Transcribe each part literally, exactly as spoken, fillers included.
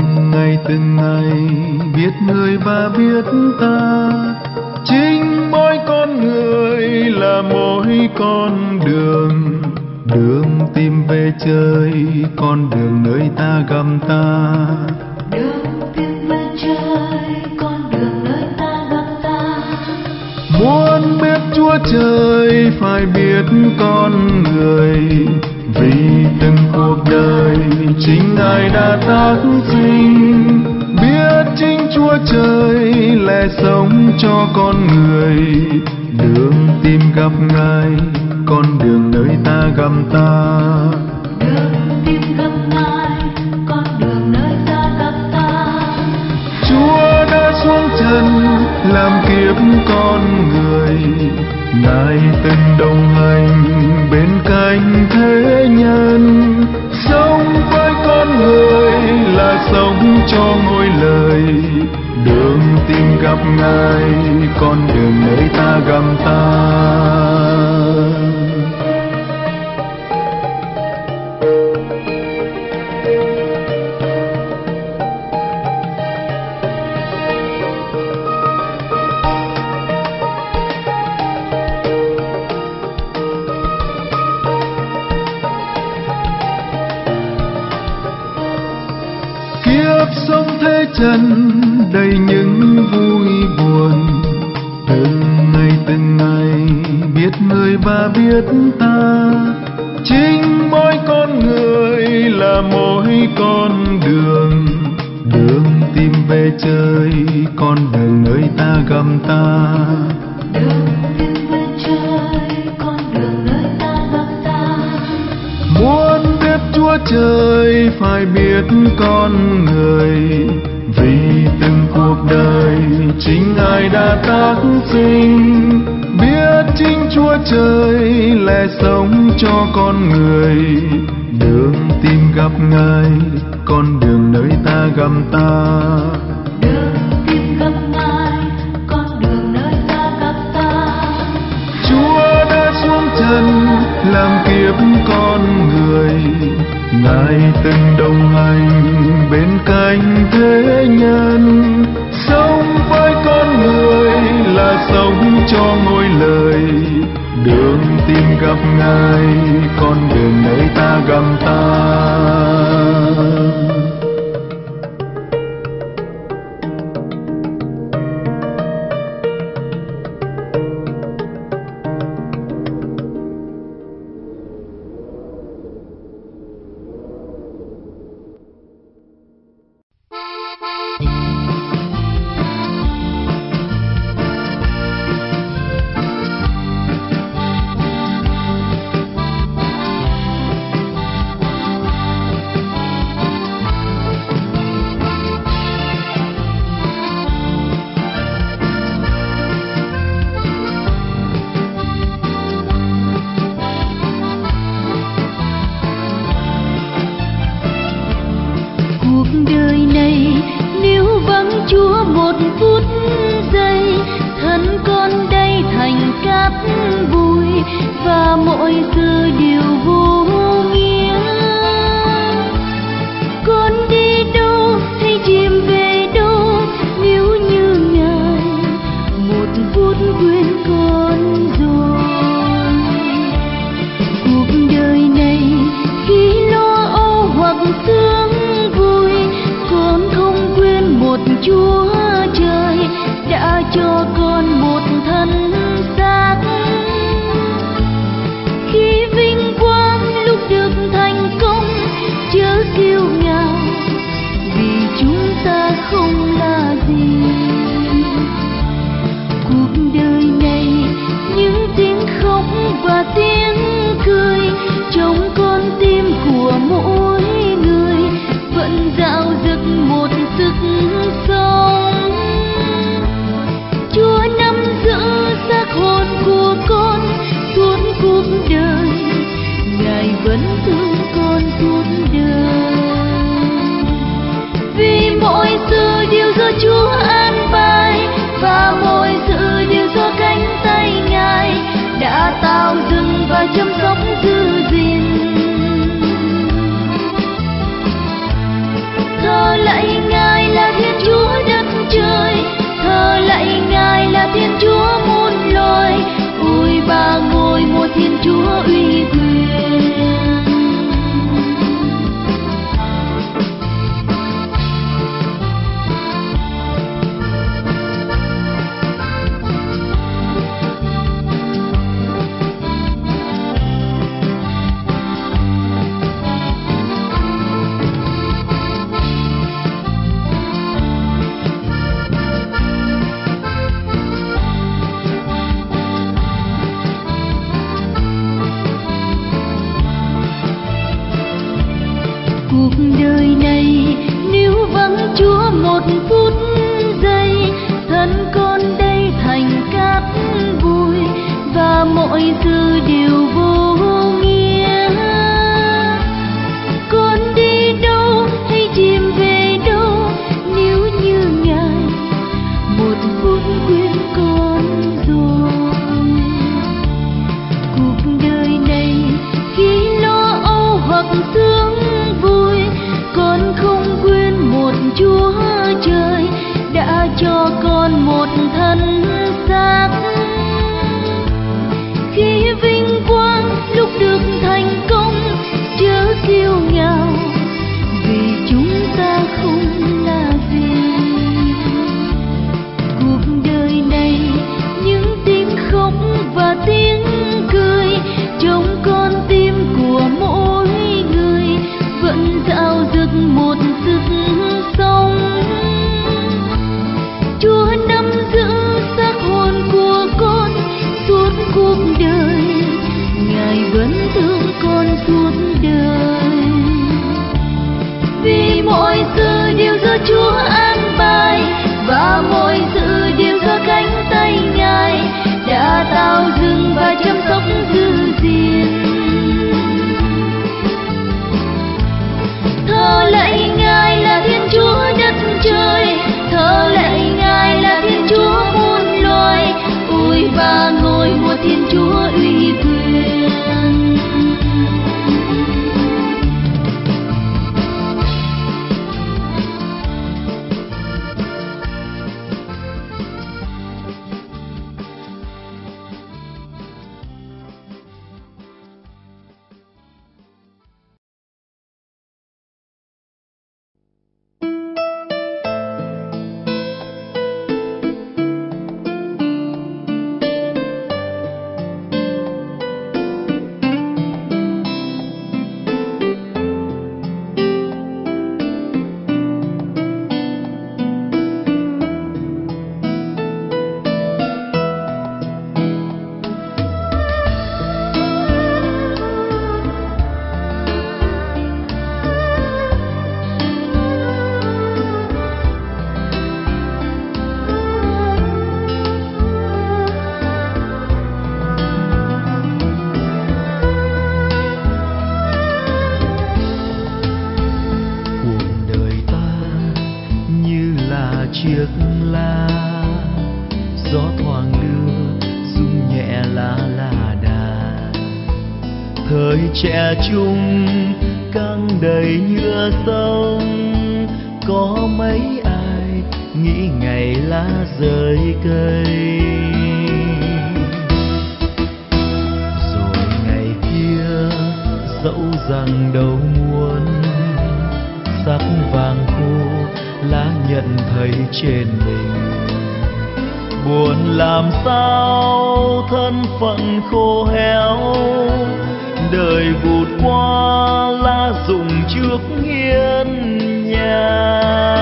ngày từng ngày biết người và biết ta, chính mỗi con người là mỗi con đường, đường tìm về trời, con đường nơi ta gặp ta. Đường tìm về trời, con đường nơi ta gặp ta. Muốn biết Chúa Trời phải biết con người, vì từng cuộc đời chính Ngài đã tác sinh. Biết chính Chúa Trời lẽ sống cho con người, đường tìm gặp Ngài, con đường nơi ta gặp ta. Đường tìm gặp Ngài, con đường nơi ta gặp ta. Chúa đã xuống trần làm kiếp con người, Ngài từng đồng hành bên cạnh thế nhân. Sống với con người là sống cho ngôi lời, đường tìm gặp Ngài, con đường nơi ta gặp ta. Kiếp sống thế trần đầy những vui buồn, từng ngày từng ngày biết người và biết ta, chính mỗi con người là mỗi con đường, đường tìm về trời, con đường nơi ta gặp ta. Đường tìm về trời, con đường nơi ta gặp ta. Muốn biết Chúa Trời phải biết con người, vì từng cuộc đời chính Ngài đã tác sinh. Biết chính Chúa Trời lẽ sống cho con người, đường tìm gặp Ngài, con đường nơi ta gặp ta. Đường tìm gặp Ngài, con đường nơi ta gặp ta. Chúa đã xuống trần làm kiếp con người, Ngài từng đồng hành bên cạnh thế nhân. Sống với con người là sống cho ngôi lời, đường tìm gặp Ngài, con đường nơi ta gặp ta. Lạy do Chúa an bài, và mọi sự đều do cánh tay Ngài đã tạo dựng và chăm sóc giữ gìn. Thờ lạy Ngài là Thiên Chúa đất trời, thờ lạy Ngài là Thiên Chúa muôn loài, ôi và ngôi một Thiên Chúa uy quyền. chiếc lá, gió thoảng đưa rung nhẹ lá là đà. Thời trẻ trung căng đầy nhựa sông, có mấy ai nghĩ ngày lá rơi cây. Rồi ngày kia dẫu rằng đâu muốn sắc vàng khô lá nhận thấy trên mình, buồn làm sao thân phận khô héo, đời vụt qua lá rụng trước hiên nhà.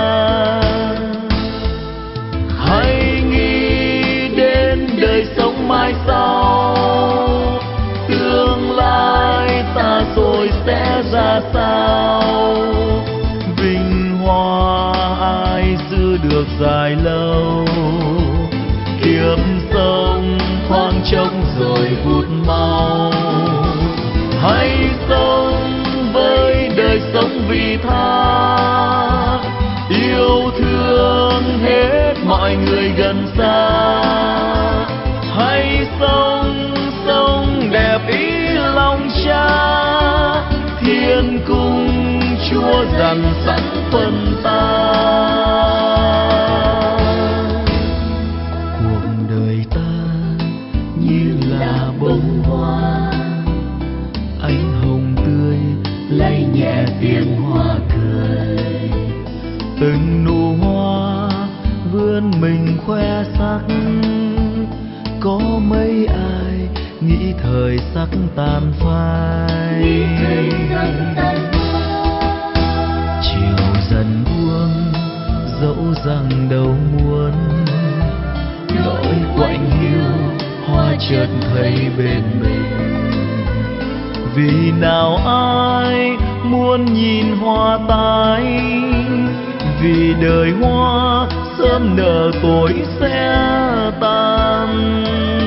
Hãy nghĩ đến đời sống mai sau, tương lai ta rồi sẽ ra sao. Vinh hoa ai giữ được dài lâu, kiếp sống thoáng trống rồi vụt mau. Hãy sống với đời sống vị tha, yêu thương hết mọi người gần xa. Hãy sống sống đẹp ý lòng Cha, thiên cung Chúa dằn sẵn phần ta. Cuộc đời ta như là bông hoa, ánh hồng tươi lay nhẹ tiếng hoa cười. Từng nụ hoa vươn mình khoe sắc, có mấy ai nghĩ thời sắc tàn phai. Chiều dần buông dẫu rằng đâu muốn, nỗi quạnh hiu hoa chợt thấy bên mình. Vì nào ai muốn nhìn hoa tái, vì đời hoa sớm nở tối sẽ tan.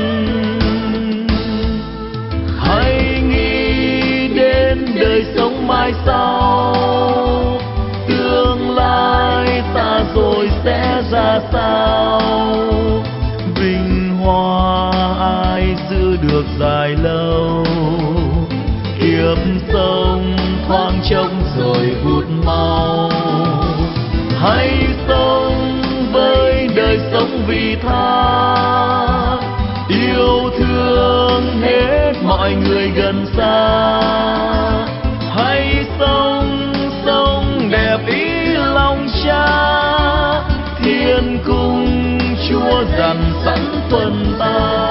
Hãy nghĩ đến đời sống mai sau, tương lai ta rồi sẽ ra sao. Vinh hoa ai giữ được dài lâu, kiếp sống thoáng trống rồi vụt mau. Hãy sống với đời sống vị tha, yêu thương hết mọi người gần xa. Hãy sống sống đẹp ý lòng Cha, thiên cung Chúa dằn sẵn phần ta.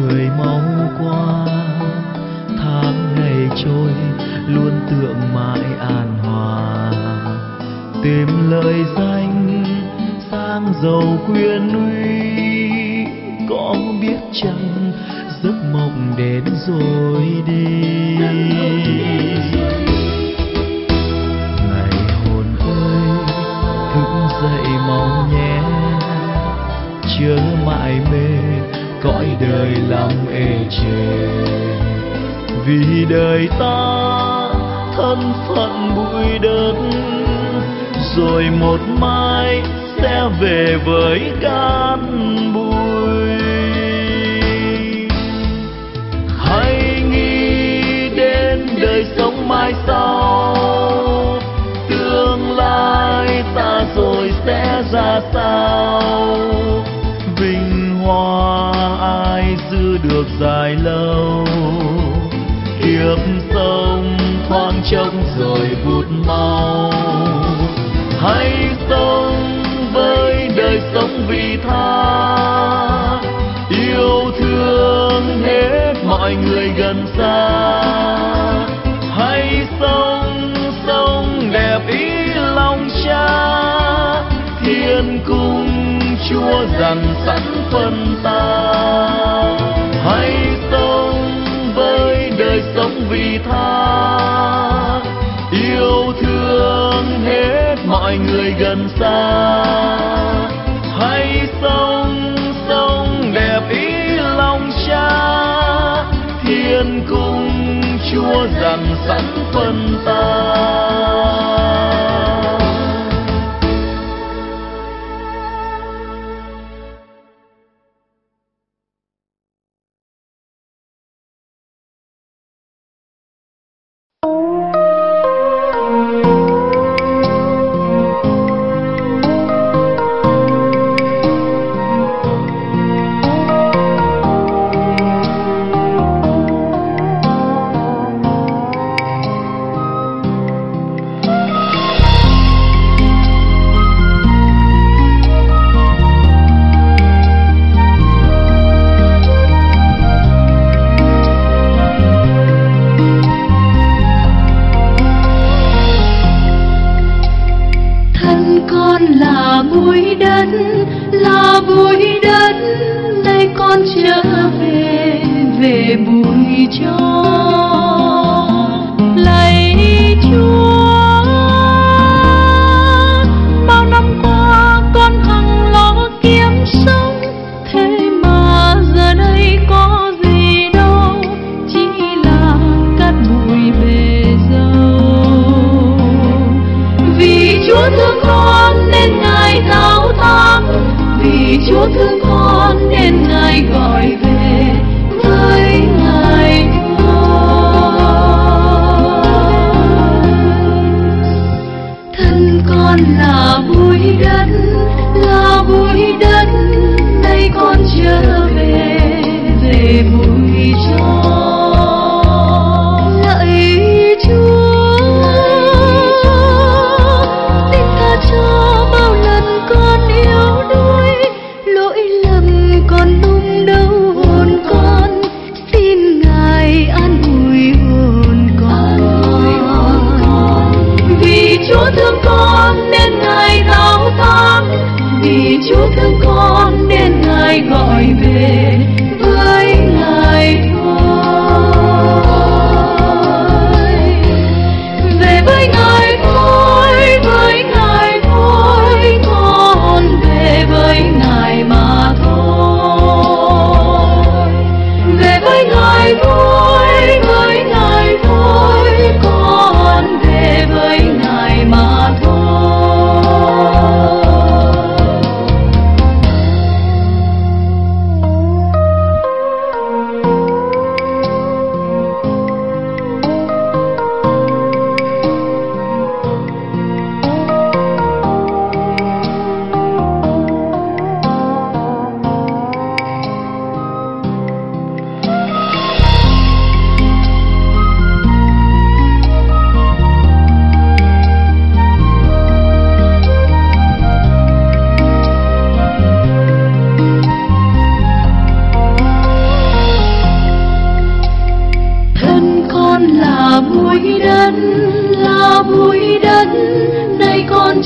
người mau qua, tháng ngày trôi luôn tưởng mãi an hòa. Tìm lời danh sang giàu quyền uy, có biết chăng giấc mộng đến rồi đi. Ngày hồn ơi thức dậy mau nhé, chớ mãi mê cõi đời lắm ê chề. Vì đời ta thân phận bụi đất, rồi một mai sẽ về với cát bụi. Hãy nghĩ đến đời sống mai sau, tương lai ta rồi sẽ ra sao. Vinh hoa ai giữ được dài lâu, kiếp sống thoáng chốc rồi vụt mau. Hãy sống với đời sống vị tha, yêu thương hết mọi người gần xa. Hãy sống sống đẹp ý lòng Cha, thiên cung Chúa dằn sẵn phần ta. Hãy sống với đời sống vị tha, yêu thương hết mọi người gần xa. Hãy sống sống đẹp ý lòng Cha, thiên cung Chúa dằn sẵn phần ta.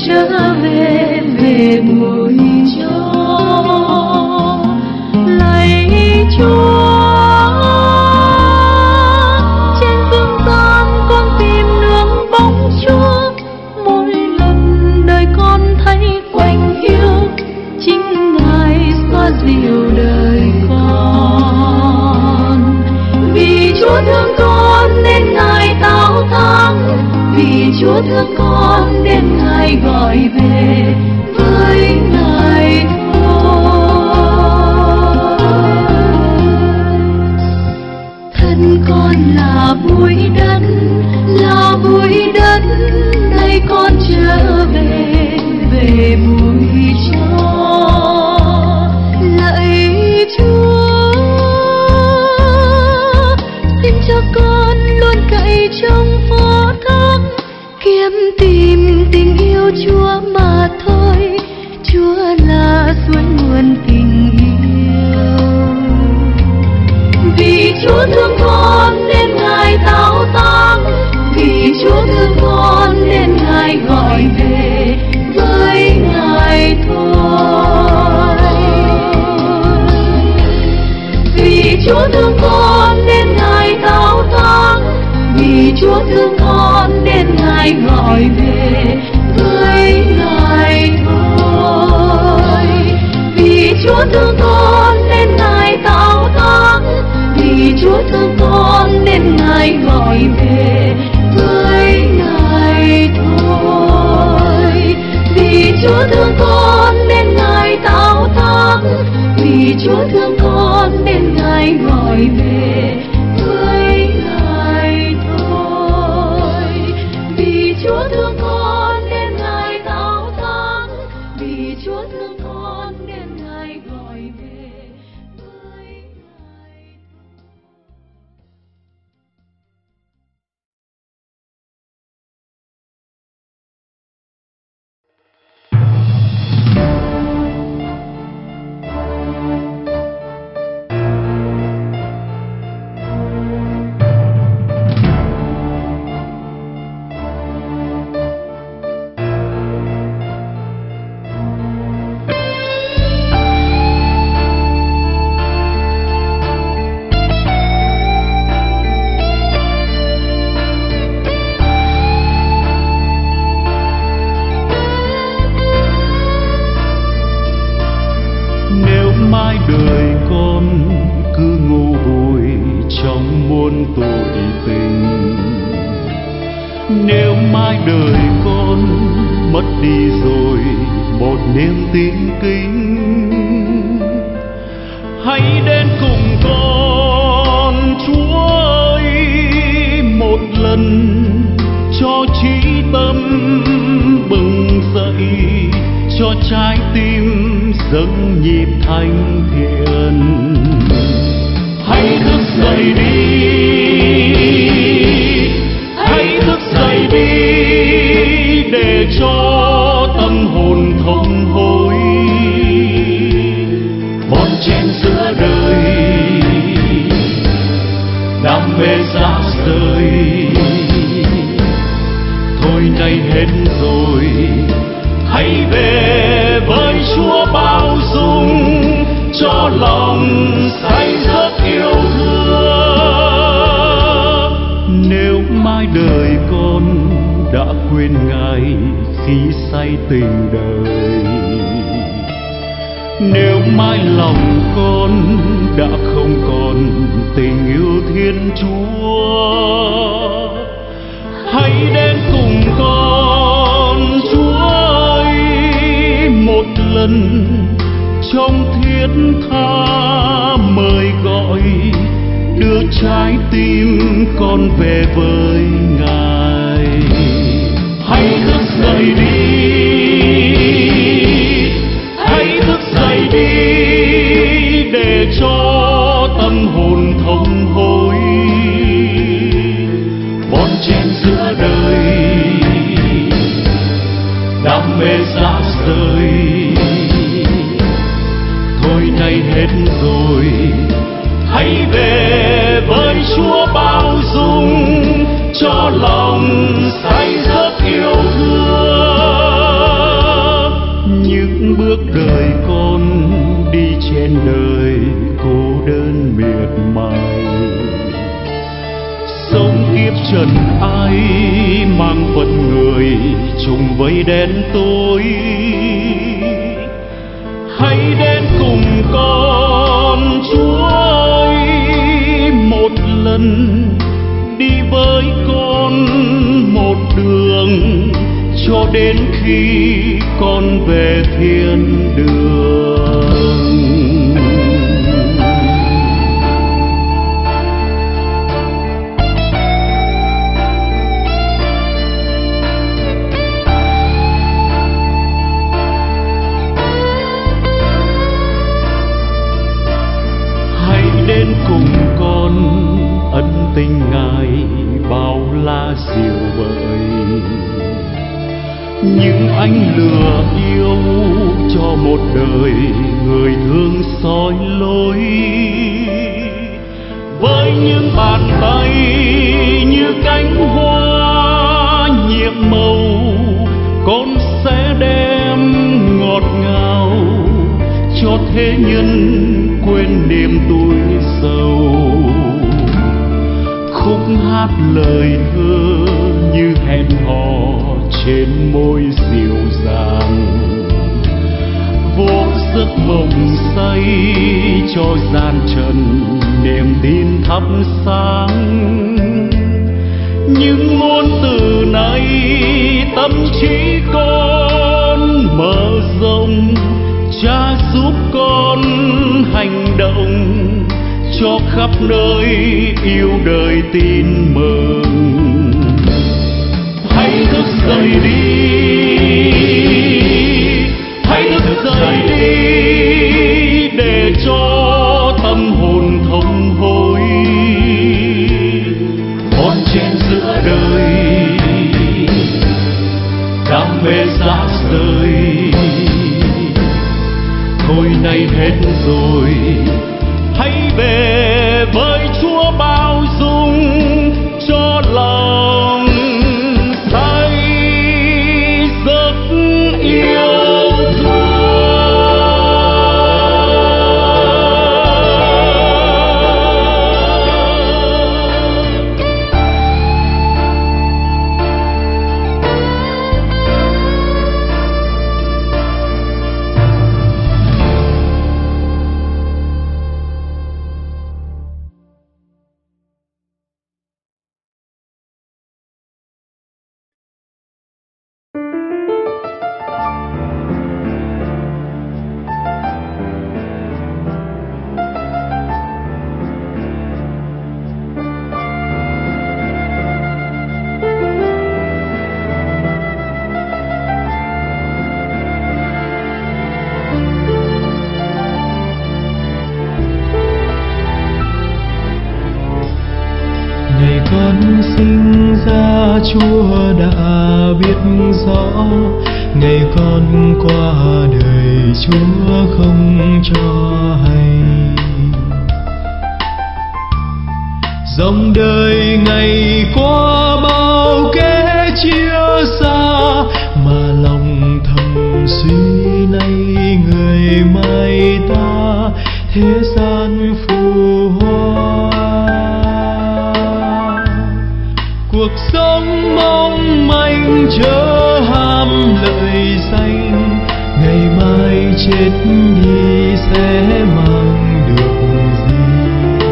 trở về về buổi trưa. Lạy Chúa, trên dương gian con tìm nương bóng Chúa. Mỗi lần đời con thấy quạnh hiu, chính Ngài xoa dịu đời con. Vì Chúa thương con nên Ngài tao thắng, vì Chúa thương con nên Ngài gọi về với Ngài thôi. Thân con là bụi đất, là bụi đất, đây con trở về về bụi cho. Lạy Chúa, xin cho con luôn cậy trong phó thác, kiếm tìm tình yêu Chúa mà thôi. Chúa là suối nguồn tình yêu. Vì Chúa thương con nên Ngài tao tăng, vì Chúa thương con nên Ngài gọi về với Ngài thôi. Vì Chúa thương con nên Ngài tao tăng, vì Chúa thương con nên Ngài gọi về với Ngài thôi. Vì Chúa thương con nên Ngài tao tăng, vì Chúa thương con nên Ngài gọi về với Ngài thôi. Vì Chúa thương con nên Ngài tao tăng, vì Chúa thương con nên Ngài gọi về với Ngài thôi. Vì Chúa thương con nên Ngài tao tăng, vì Chúa thương con nên Ngài gọi về với Ngài. Nếu mai đời con mất đi rồi một niềm tin kính, hãy đến cùng con Chúa ơi một lần, cho trí tâm bừng dậy, cho trái tim dâng nhịp thánh thiện. Hãy thức dậy đi, hãy thức dậy đi, để cho tâm hồn thông hối. Bon chen giữa đời, đam mê rã rời, thôi nay hết rồi. Hãy về với Chúa bao dung, cho lòng say giấc yêu thương. Nếu mai đời con đã quên Ngài khi say tình đời, nếu mai lòng con đã không còn tình yêu Thiên Chúa, hãy đến cùng con Chúa ơi một lần, trong thiết tha mời gọi, đưa trái tim con về với Ngài. Hãy thức dậy đi, hãy thức dậy đi, để cho tâm hồn thông hối. Bon chen giữa đời, đam mê rã rời, thôi nay hết rồi. Hãy về với Chúa bao dung, cho lòng say giấc yêu thương. trên đời cô đơn miệt mài. Sống kiếp trần ai mang phận người chung với đen tối. Hãy đến cùng con Chúa ơi một lần, đi với con một đường cho đến khi con về thiên đường. Hãy đến cùng con, ân tình Ngài bao la diệu vời. Những anh lừa yêu cho một đời người thương soi lối. Với những bàn tay như cánh hoa nhiệm màu, con sẽ đem ngọt ngào cho thế nhân quên niềm tuổi sầu. Khúc hát lời thơ như hẹn hò trên môi dịu dàng, vô giấc mộng say cho gian trần niềm tin thắp sáng. Những ngôn từ này tâm trí con mở rộng, Cha giúp con hành động cho khắp nơi yêu đời tin mừng. Hãy thức dậy đi, hãy thức dậy đi để cho tâm hồn thông hối. Con trên giữa đời đam mê rã rời, thôi nay hết rồi. Hãy về với Chúa bao dung cho lòng say giấc yêu thương. Con sinh ra Chúa đã biết rõ, ngày con qua đời Chúa không cho hay. Dòng đời ngày qua bao kẻ chia xa, mà lòng thầm suy nay người mai ta thế gian phù hoa. Cuộc sống mong manh chớ ham lợi danh, ngày mai chết đi sẽ mang được gì.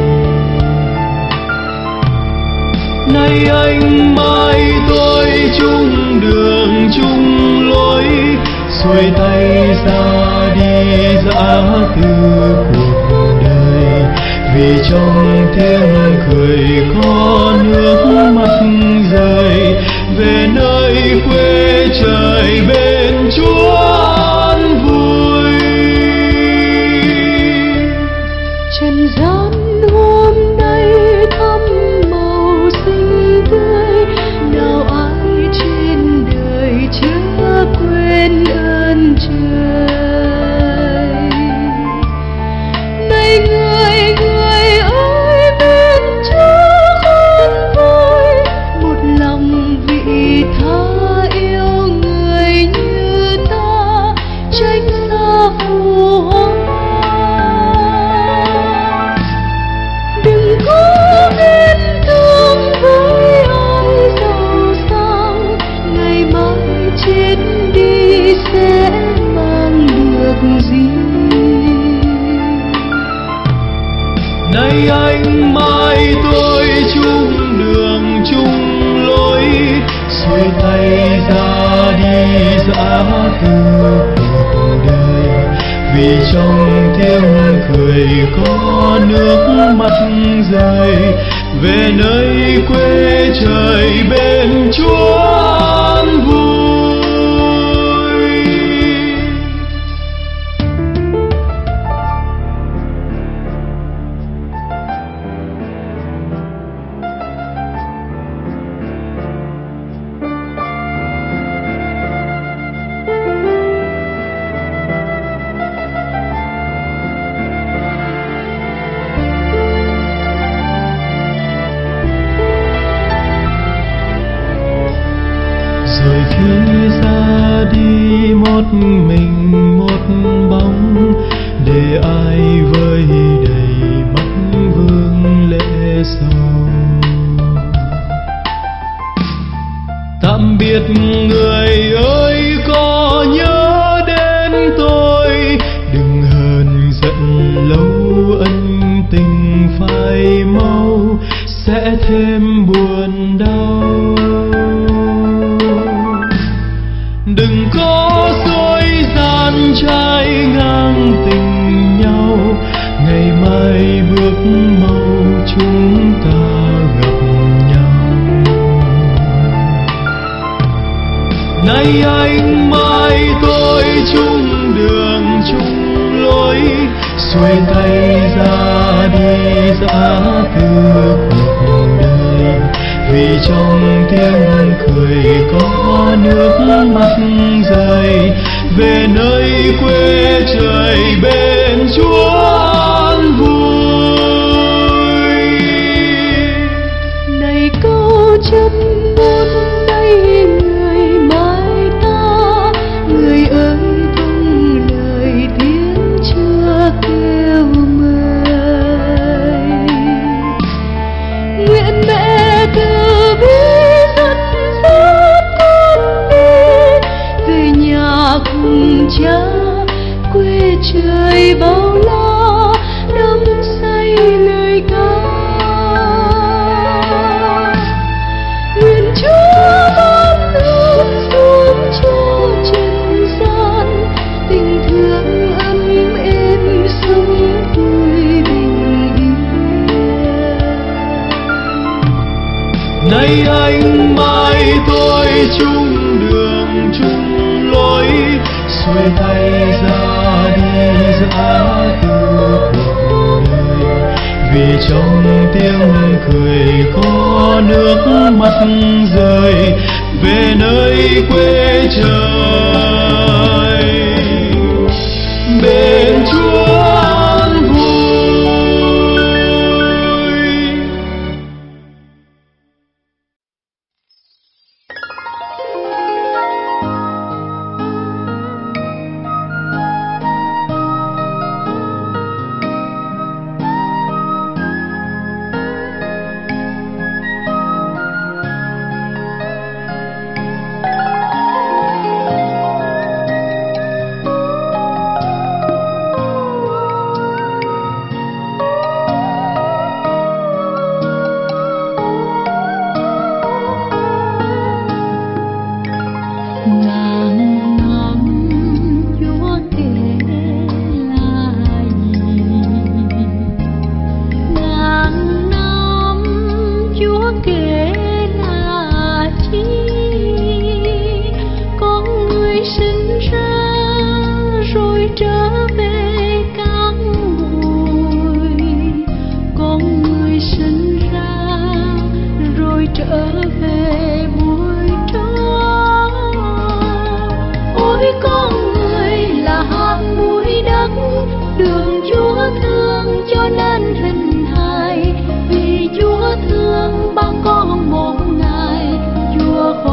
Nay anh mai tôi chung đường chung lối, xuôi tay ra đi dã từ cuộc đời. Vì trong tiếng cười có nước mắt rơi, về nơi quê trời bên Chúa an vui. Trần gian hôm nay thắm màu xinh tươi, nào ai trên đời chưa quên ơn trời. Này người người ơi bên Chúa con vui, một lòng vị tha yêu người. nay anh mai tôi chung đường chung lối, xuôi tay ra đi giã từ cuộc đời. Vì trong tiếng cười có nước mắt rơi, về nơi quê trời bên Chúa an vui. Rồi khi ra đi một mình một bóng, để ai vơi đầy mắt vương lệ sầu. Tạm biệt người ơi, có nhớ đến tôi, đừng hờn giận lâu, ân tình phai mau sẽ thêm buồn đau. Đừng có dối gian trái ngang tình nhau, ngày mai bước mau chúng ta gặp nhau. Nay anh mai tôi chung đường chung lối, xuôi tay ra đi giã từ cuộc đời. Vì trong tiếng cười có nước mắt rơi, về nơi quê trời bên Chúa an vui. Này câu chấm buốt đây người mai ta, người ơi vâng lời tiếng chưa kêu mời. Nguyện mẹ từ bi dắt dắt con đi về nhà cùng cha, quê trời bao la đắm say lời ca. Nguyện Chúa ban ơn xuống cho trần gian, tình thương ấm êm sống vui bình yên. Nay anh mai tôi chung đường chung lối, xuôi tay ra đi giã từ cuộc đời. Vì trong tiếng cười có nước mắt rơi, về nơi quê trời bên Chúa an vui.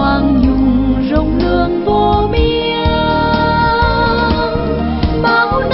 Rộng lượng vô biên bao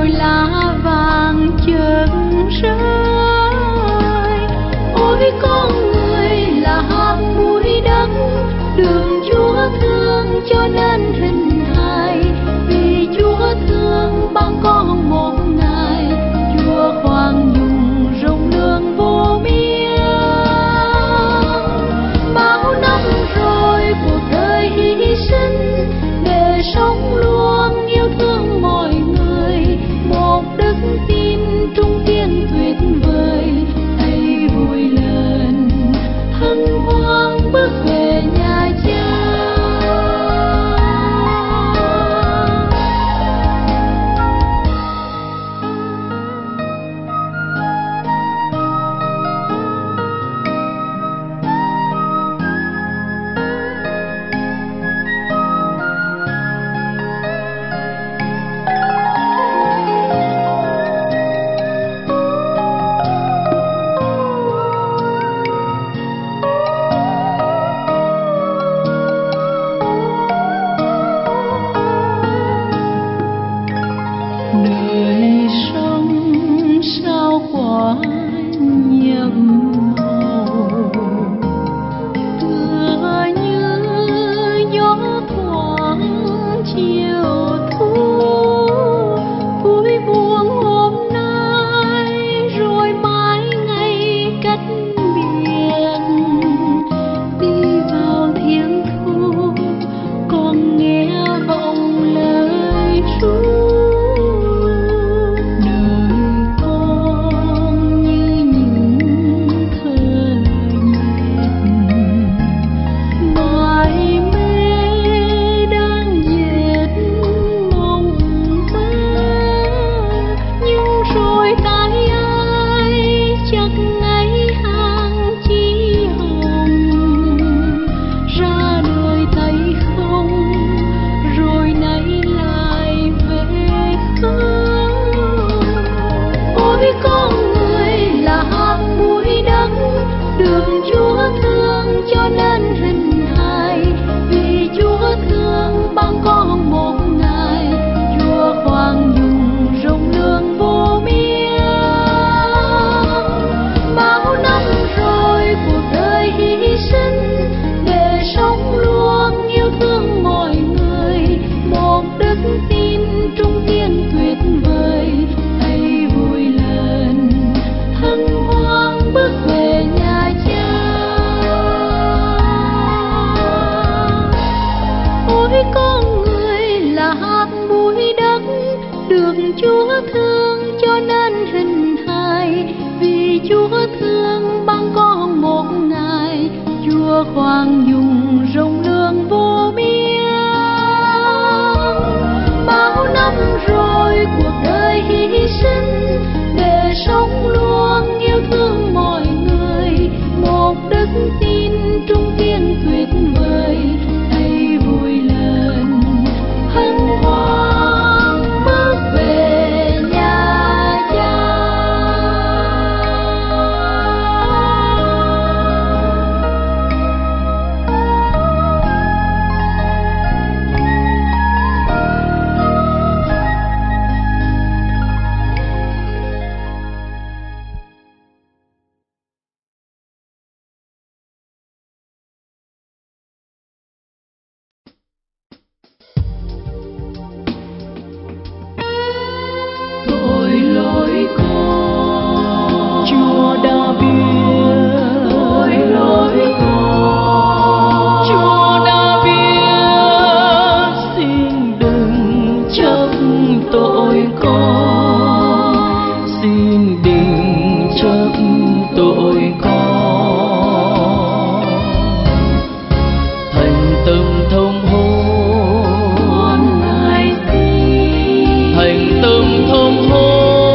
rồi lá vàng chợt rơi. Ôi con người là hạt bụi đất, đường Chúa thương cho nên hình hài. Vì Chúa thương bằng con một ngày, Chúa khoan dung rộng lượng vô biên. Bao năm rồi cuộc đời hy sinh để sống luôn yêu thương mọi người. Một đức tin trung kiên tuyệt vời, thấy vui lên hân hoan bước về nhà cha. Đời sống sao quả nhiệm màu, tựa như gió thoảng chiều thu. Vui buồn hôm nay rồi mãi ngày cách biệt. Đi vào thiên thu còn nghe vọng lời Chúa. Đường Chúa thương cho nên hình hài. Vì Chúa thương bằng con một ngày, Chúa khoan dung rộng lượng vô biên. Bao năm rồi cuộc đời hy sinh để sống luôn yêu thương mọi người. Một đức tin trung kiên tuyệt vời, thấy vui lên hân hoan bước về nhà cha. Ôi con người là hạt bụi đất, được Chúa thương cho nên hình hài. Vì Chúa thương bằng con một ngày, Chúa khoan dung rộng lượng vô biên. Bao năm rồi cuộc đời hy sinh để sống luôn yêu thương mọi người. Một đức tin trung kiên tuyệt vời, thấy vui lên hân hoan bước về nhà cha. Tội lỗi con Chúa đã biết, tội lỗi con Chúa đã biết. Xin đừng chấp tội con, xin đừng chấp tội con. Thành tâm thông hồn lại xin, thành tâm thông hồn.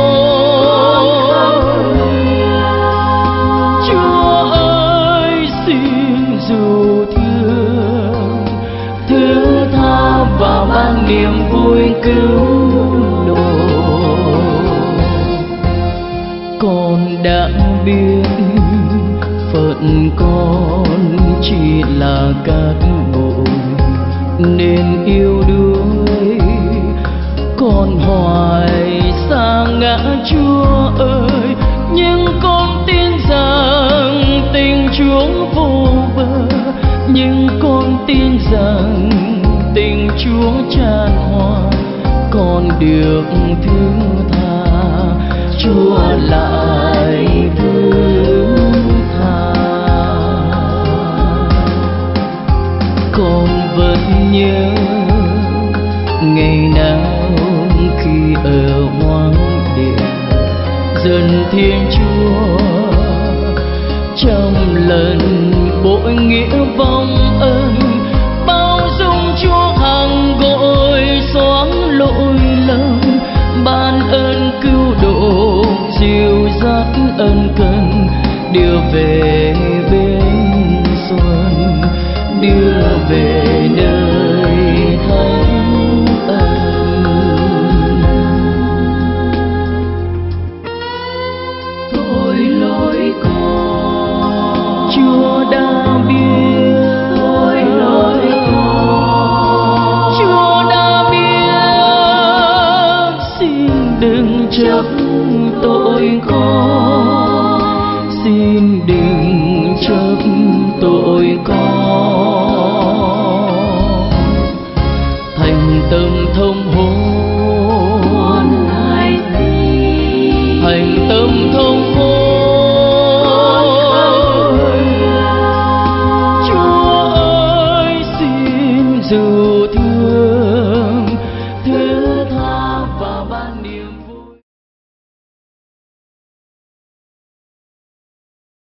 Chúa ơi xin dù thương, thứ tha và mang niềm vui cứu độ. Con đã biết phận con chỉ là cát bụi, nên yêu đuối con hoài tràn hòa, con được thứ tha, Chúa lại thứ tha. Con vẫn nhớ ngày nào khi ở hoang địa dân Thiên Chúa, trăm lần bội nghĩa vong ân, bao dung Chúa hằng gội xóa lỗi lầm, ban ơn cứu độ dìu dắt ân cần, đưa về bên xuân, đưa về nơi thánh ân. Tội lỗi con Chúa đã biết, tội lỗi con Chúa đã biết, xin đừng chấp tội con, xin đừng chấp tội con. Thành tâm thông hồn, lại xin thành tâm thông hồn, Chúa ơi xin dù thương